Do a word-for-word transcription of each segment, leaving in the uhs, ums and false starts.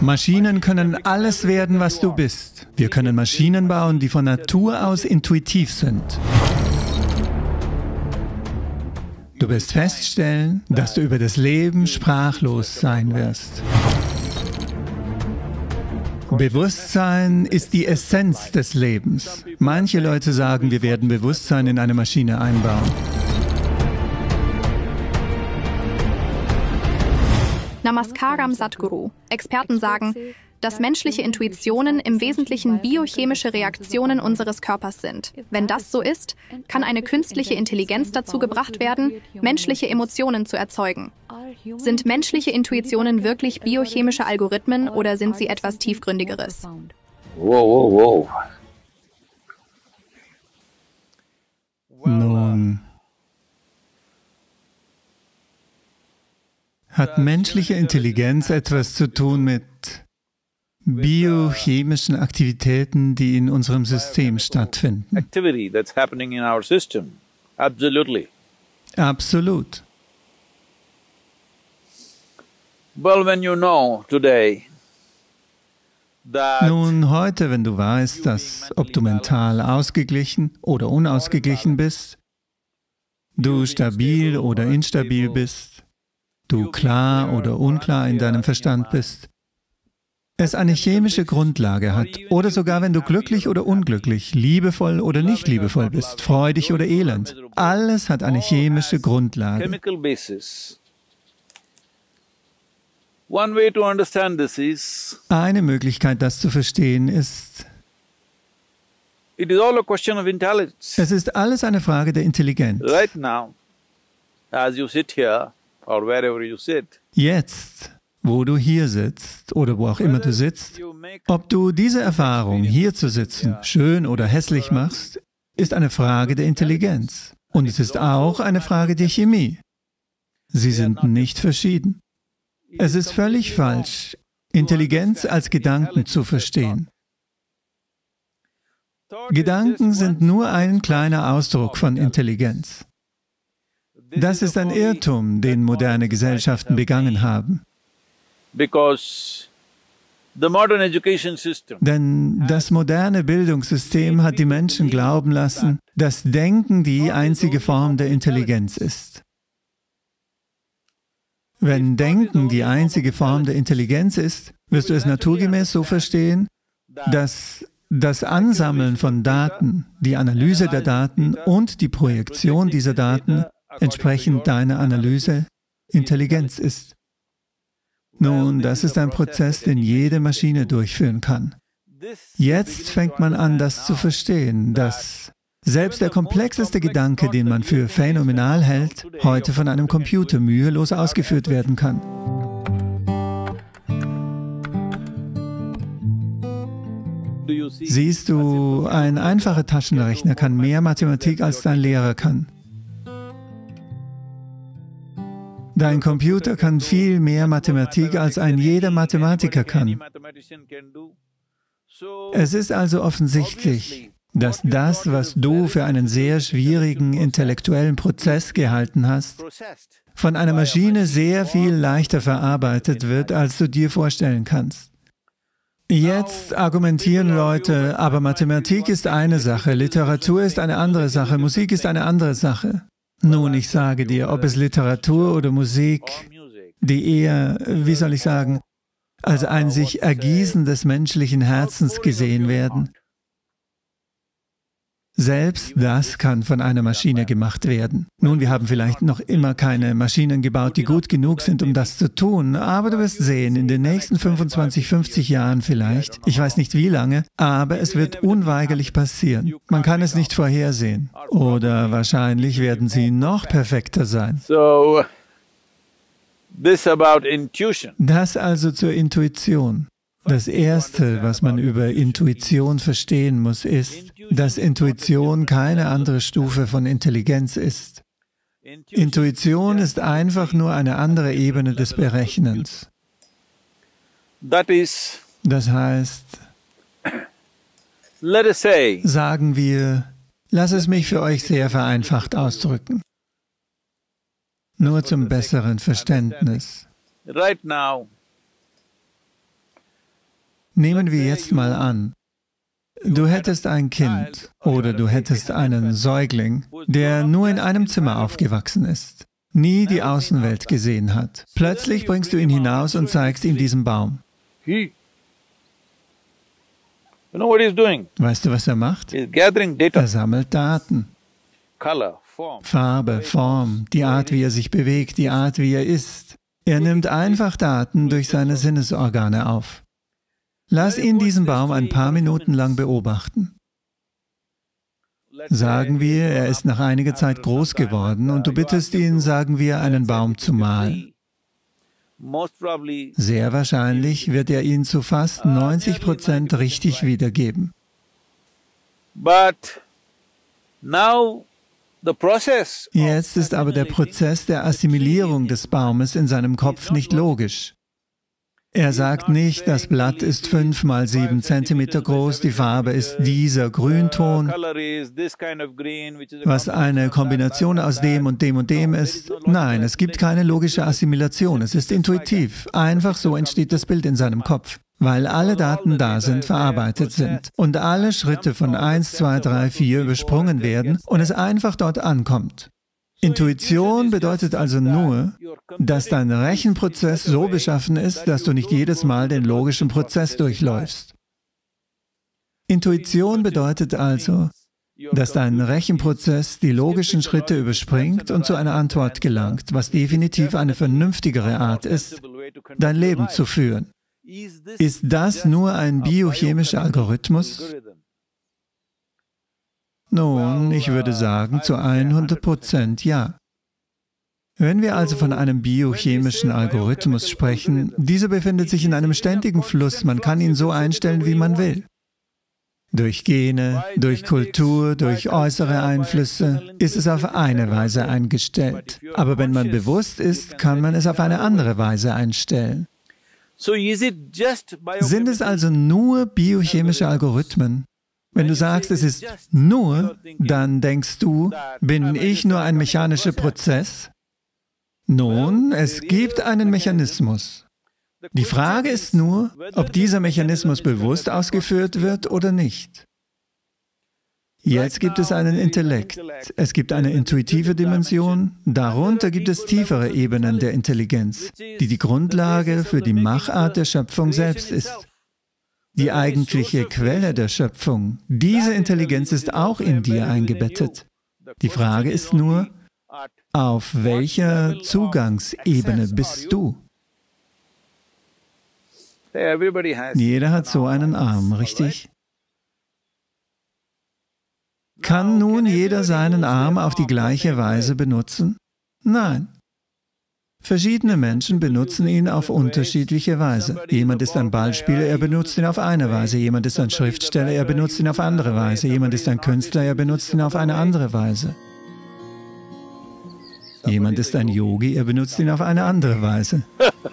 Maschinen können alles werden, was du bist. Wir können Maschinen bauen, die von Natur aus intuitiv sind. Du wirst feststellen, dass du über das Leben sprachlos sein wirst. Bewusstsein ist die Essenz des Lebens. Manche Leute sagen, wir werden Bewusstsein in eine Maschine einbauen. Namaskaram Sadhguru. Experten sagen, dass menschliche Intuitionen im Wesentlichen biochemische Reaktionen unseres Körpers sind. Wenn das so ist, kann eine künstliche Intelligenz dazu gebracht werden, menschliche Emotionen zu erzeugen. Sind menschliche Intuitionen wirklich biochemische Algorithmen oder sind sie etwas Tiefgründigeres? Wow, wow, wow. Nun, hat menschliche Intelligenz etwas zu tun mit biochemischen Aktivitäten, die in unserem System stattfinden? Activity that's happening in our system. Absolutely. Absolut. Well, when you know today that Nun, heute, wenn du weißt, dass, ob du mental ausgeglichen oder unausgeglichen bist, du stabil oder instabil bist, du klar oder unklar in deinem Verstand bist, es eine chemische Grundlage hat, oder sogar wenn du glücklich oder unglücklich, liebevoll oder nicht liebevoll bist, freudig oder elend, alles hat eine chemische Grundlage. chemical basis. One way to understand this is, Eine Möglichkeit, das zu verstehen, ist, it is all a question of intelligence. es ist alles eine Frage der Intelligenz. Right now, as you sit here, or wherever you sit, Jetzt, wo du hier sitzt oder wo auch immer du sitzt, you make ob du diese Erfahrung, hier zu sitzen, schön oder hässlich machst, ist eine Frage der Intelligenz. Und es ist auch eine Frage der Chemie. Sie sind nicht verschieden. Es ist völlig falsch, Intelligenz als Gedanken zu verstehen. Gedanken sind nur ein kleiner Ausdruck von Intelligenz. Das ist ein Irrtum, den moderne Gesellschaften begangen haben. because the modern education system Denn das moderne Bildungssystem hat die Menschen glauben lassen, dass Denken die einzige Form der Intelligenz ist. Wenn Denken die einzige Form der Intelligenz ist, wirst du es naturgemäß so verstehen, dass das Ansammeln von Daten, die Analyse der Daten und die Projektion dieser Daten entsprechend deiner Analyse Intelligenz ist. Nun, das ist ein Prozess, den jede Maschine durchführen kann. Jetzt fängt man an, das zu verstehen, dass selbst der komplexeste Gedanke, den man für phänomenal hält, heute von einem Computer mühelos ausgeführt werden kann. Siehst du, ein einfacher Taschenrechner kann mehr Mathematik, als dein Lehrer kann. Dein Computer kann viel mehr Mathematik, als ein jeder Mathematiker kann. Es ist also offensichtlich, dass das, was du für einen sehr schwierigen intellektuellen Prozess gehalten hast, von einer Maschine sehr viel leichter verarbeitet wird, als du dir vorstellen kannst. Jetzt argumentieren Leute, aber Mathematik ist eine Sache, Literatur ist eine andere Sache, Musik ist eine andere Sache. Nun, ich sage dir, ob es Literatur oder Musik, die eher, wie soll ich sagen, als ein sich Ergießen des menschlichen Herzens gesehen werden, selbst das kann von einer Maschine gemacht werden. Nun, wir haben vielleicht noch immer keine Maschinen gebaut, die gut genug sind, um das zu tun, aber du wirst sehen, in den nächsten fünfundzwanzig, fünfzig Jahren vielleicht, ich weiß nicht wie lange, aber es wird unweigerlich passieren. Man kann es nicht vorhersehen. Oder wahrscheinlich werden sie noch perfekter sein. So, this about intuition. Das also zur Intuition. Das Erste, was man über Intuition verstehen muss, ist, dass Intuition keine andere Stufe von Intelligenz ist. Intuition ist einfach nur eine andere Ebene des Berechnens. That is, Das heißt, let us say, sagen wir, lass es mich für euch sehr vereinfacht ausdrücken. Nur zum besseren Verständnis. right now, Nehmen wir jetzt mal an, du hättest ein Kind oder du hättest einen Säugling, der nur in einem Zimmer aufgewachsen ist, nie die Außenwelt gesehen hat. Plötzlich bringst du ihn hinaus und zeigst ihm diesen Baum. Weißt du, was er macht? Er sammelt Daten. Farbe, Form, die Art, wie er sich bewegt, die Art, wie er ist. Er nimmt einfach Daten durch seine Sinnesorgane auf. Lass ihn diesen Baum ein paar Minuten lang beobachten. Sagen wir, er ist nach einiger Zeit groß geworden und du bittest ihn, sagen wir, einen Baum zu malen. Sehr wahrscheinlich wird er ihn zu fast neunzig Prozent richtig wiedergeben. Jetzt ist aber der Prozess der Assimilierung des Baumes in seinem Kopf nicht logisch. Er sagt nicht, das Blatt ist fünf mal sieben Zentimeter groß, die Farbe ist dieser Grünton, was eine Kombination aus dem und dem und dem ist. Nein, es gibt keine logische Assimilation, es ist intuitiv. Einfach so entsteht das Bild in seinem Kopf, weil alle Daten da sind, verarbeitet sind und alle Schritte von eins, zwei, drei, vier übersprungen werden und es einfach dort ankommt. Intuition bedeutet also nur, dass dein Rechenprozess so beschaffen ist, dass du nicht jedes Mal den logischen Prozess durchläufst. Intuition bedeutet also, dass dein Rechenprozess die logischen Schritte überspringt und zu einer Antwort gelangt, was definitiv eine vernünftigere Art ist, dein Leben zu führen. Ist das nur ein biochemischer Algorithmus? Nun, ich würde sagen, zu hundert Prozent ja. Wenn wir also von einem biochemischen Algorithmus sprechen, dieser befindet sich in einem ständigen Fluss, man kann ihn so einstellen, wie man will. Durch Gene, durch Kultur, durch äußere Einflüsse ist es auf eine Weise eingestellt. Aber wenn man bewusst ist, kann man es auf eine andere Weise einstellen. Sind es also nur biochemische Algorithmen? Wenn du sagst, es ist nur, dann denkst du, bin ich nur ein mechanischer Prozess? Nun, es gibt einen Mechanismus. Die Frage ist nur, ob dieser Mechanismus bewusst ausgeführt wird oder nicht. Jetzt gibt es einen Intellekt, es gibt eine intuitive Dimension, darunter gibt es tiefere Ebenen der Intelligenz, die die Grundlage für die Machart der Schöpfung selbst ist. Die eigentliche Quelle der Schöpfung, diese Intelligenz ist auch in dir eingebettet. Die Frage ist nur, auf welcher Zugangsebene bist du? Jeder hat so einen Arm, richtig? Kann nun jeder seinen Arm auf die gleiche Weise benutzen? Nein. Verschiedene Menschen benutzen ihn auf unterschiedliche Weise. Jemand ist ein Ballspieler, er benutzt ihn auf eine Weise. Jemand ist ein Schriftsteller, er benutzt ihn auf andere Weise. Jemand ist ein Künstler, er benutzt ihn auf eine andere Weise. Jemand ist ein Yogi, er benutzt ihn auf eine andere Weise.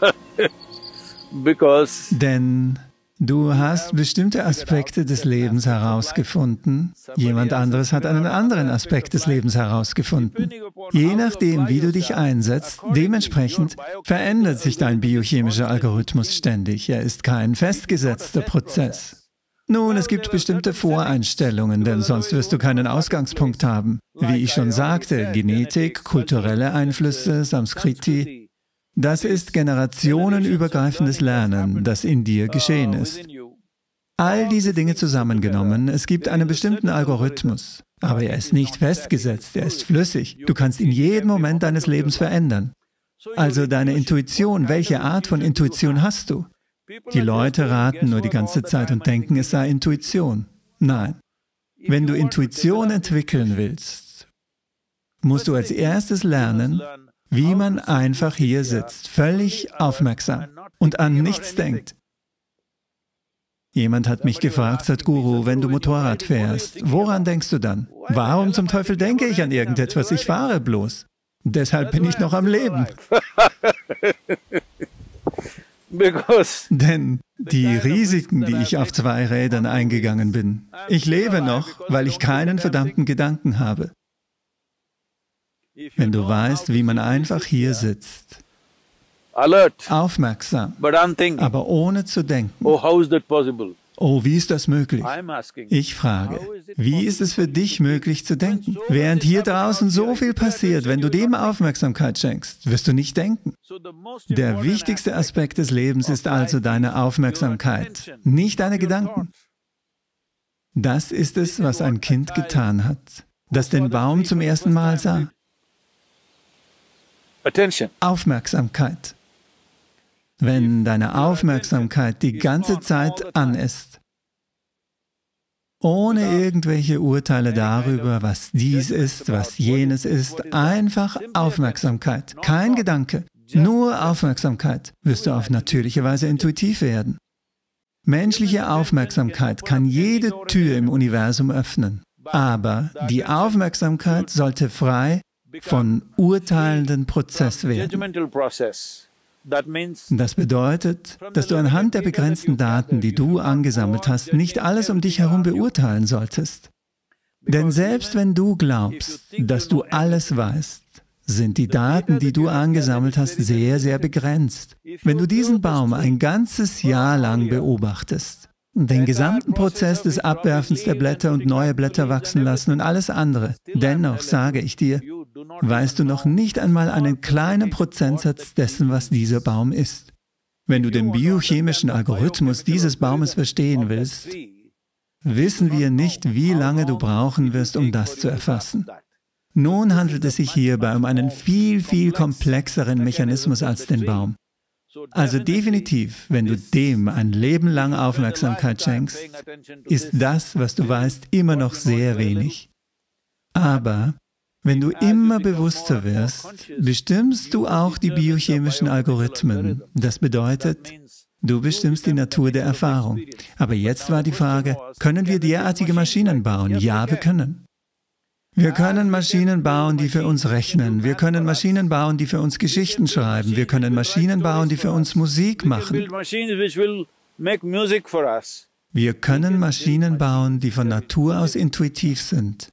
Denn du hast bestimmte Aspekte des Lebens herausgefunden, jemand anderes hat einen anderen Aspekt des Lebens herausgefunden. Je nachdem, wie du dich einsetzt, dementsprechend verändert sich dein biochemischer Algorithmus ständig. Er ist kein festgesetzter Prozess. Nun, es gibt bestimmte Voreinstellungen, denn sonst wirst du keinen Ausgangspunkt haben. Wie ich schon sagte, Genetik, kulturelle Einflüsse, Samskriti. Das ist generationenübergreifendes Lernen, das in dir geschehen ist. All diese Dinge zusammengenommen, es gibt einen bestimmten Algorithmus, aber er ist nicht festgesetzt, er ist flüssig. Du kannst ihn jeden Moment deines Lebens verändern. Also deine Intuition, welche Art von Intuition hast du? Die Leute raten nur die ganze Zeit und denken, es sei Intuition. Nein. Wenn du Intuition entwickeln willst, musst du als erstes lernen, wie man einfach hier sitzt, völlig aufmerksam und an nichts denkt. Jemand hat mich gefragt, Sadhguru, wenn du Motorrad fährst, woran denkst du dann? Warum zum Teufel denke ich an irgendetwas? Ich fahre bloß. Deshalb bin ich noch am Leben. Denn die Risiken, die ich auf zwei Rädern eingegangen bin, ich lebe noch, weil ich keinen verdammten Gedanken habe. Wenn du weißt, wie man einfach hier sitzt, alert, aufmerksam, but unthinking. aber ohne zu denken. Oh, how is that possible? Oh, wie ist das möglich? I'm asking. Ich frage, wie ist es für dich möglich zu denken? Während hier draußen so viel passiert, wenn du dem Aufmerksamkeit schenkst, wirst du nicht denken. Der wichtigste Aspekt des Lebens ist also deine Aufmerksamkeit, nicht deine Gedanken. Das ist es, was ein Kind getan hat, das den Baum zum ersten Mal sah. Attention. Aufmerksamkeit. Wenn deine Aufmerksamkeit die ganze Zeit an ist, ohne irgendwelche Urteile darüber, was dies ist, was jenes ist, einfach Aufmerksamkeit, kein Gedanke, nur Aufmerksamkeit, wirst du auf natürliche Weise intuitiv werden. Menschliche Aufmerksamkeit kann jede Tür im Universum öffnen, aber die Aufmerksamkeit sollte frei von urteilenden Prozess werden. Das bedeutet, dass du anhand der begrenzten Daten, die du angesammelt hast, nicht alles um dich herum beurteilen solltest. Denn selbst wenn du glaubst, dass du alles weißt, sind die Daten, die du angesammelt hast, sehr, sehr begrenzt. Wenn du diesen Baum ein ganzes Jahr lang beobachtest, den gesamten Prozess des Abwerfens der Blätter und neue Blätter wachsen lassen und alles andere, dennoch sage ich dir, weißt du noch nicht einmal einen kleinen Prozentsatz dessen, was dieser Baum ist. Wenn du den biochemischen Algorithmus dieses Baumes verstehen willst, wissen wir nicht, wie lange du brauchen wirst, um das zu erfassen. Nun handelt es sich hierbei um einen viel, viel komplexeren Mechanismus als den Baum. Also definitiv, wenn du dem ein Leben lang Aufmerksamkeit schenkst, ist das, was du weißt, immer noch sehr wenig. Aber wenn du immer bewusster wirst, bestimmst du auch die biochemischen Algorithmen. Das bedeutet, du bestimmst die Natur der Erfahrung. Aber jetzt war die Frage, können wir derartige Maschinen bauen? Ja, wir können. Wir können Maschinen bauen, die für uns rechnen. Wir können Maschinen bauen, die für uns Geschichten schreiben. Wir können Maschinen bauen, die für uns Musik machen. Wir können Maschinen bauen, die von Natur aus intuitiv sind.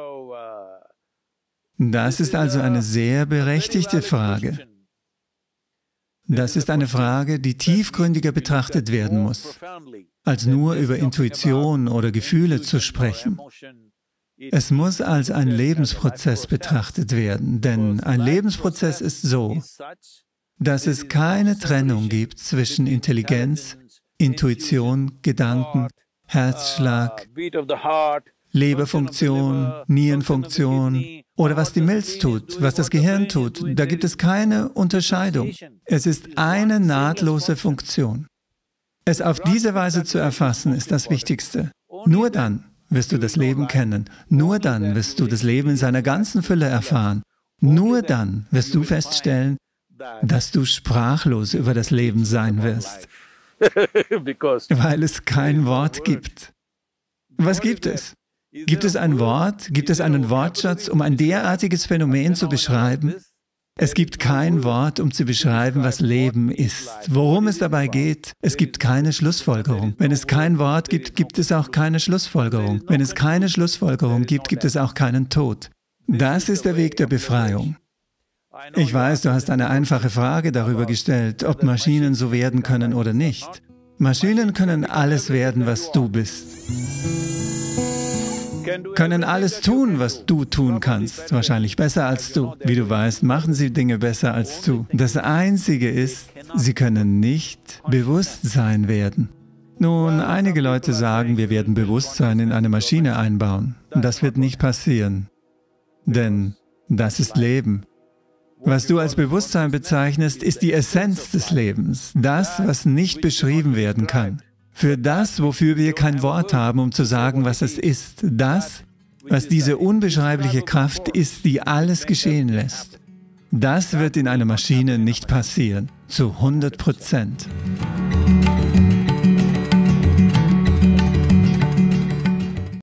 Das ist also eine sehr berechtigte Frage. Das ist eine Frage, die tiefgründiger betrachtet werden muss, als nur über Intuition oder Gefühle zu sprechen. Es muss als ein Lebensprozess betrachtet werden, denn ein Lebensprozess ist so, dass es keine Trennung gibt zwischen Intelligenz, Intuition, Gedanken, Herzschlag, Leberfunktion, Nierenfunktion oder was die Milz tut, was das Gehirn tut. Da gibt es keine Unterscheidung. Es ist eine nahtlose Funktion. Es auf diese Weise zu erfassen, ist das Wichtigste. Nur dann wirst du das Leben kennen. Nur dann wirst du das Leben in seiner ganzen Fülle erfahren. Nur dann wirst du feststellen, dass du sprachlos über das Leben sein wirst, weil es kein Wort gibt. Was gibt es? Gibt es ein Wort? Gibt es einen Wortschatz, um ein derartiges Phänomen zu beschreiben? Es gibt kein Wort, um zu beschreiben, was Leben ist. Worum es dabei geht, es gibt keine Schlussfolgerung. Wenn es kein Wort gibt, gibt es auch keine Schlussfolgerung. Wenn es keine Schlussfolgerung gibt, gibt es auch keinen Tod. Das ist der Weg der Befreiung. Ich weiß, du hast eine einfache Frage darüber gestellt, ob Maschinen so werden können oder nicht. Maschinen können alles werden, was du bist. Können alles tun, was du tun kannst. Wahrscheinlich besser als du. Wie du weißt, machen sie Dinge besser als du. Das Einzige ist, sie können nicht Bewusstsein werden. Nun, einige Leute sagen, wir werden Bewusstsein in eine Maschine einbauen. Das wird nicht passieren, denn das ist Leben. Was du als Bewusstsein bezeichnest, ist die Essenz des Lebens, das, was nicht beschrieben werden kann. Für das, wofür wir kein Wort haben, um zu sagen, was es ist. Das, was diese unbeschreibliche Kraft ist, die alles geschehen lässt. Das wird in einer Maschine nicht passieren. Zu hundert Prozent.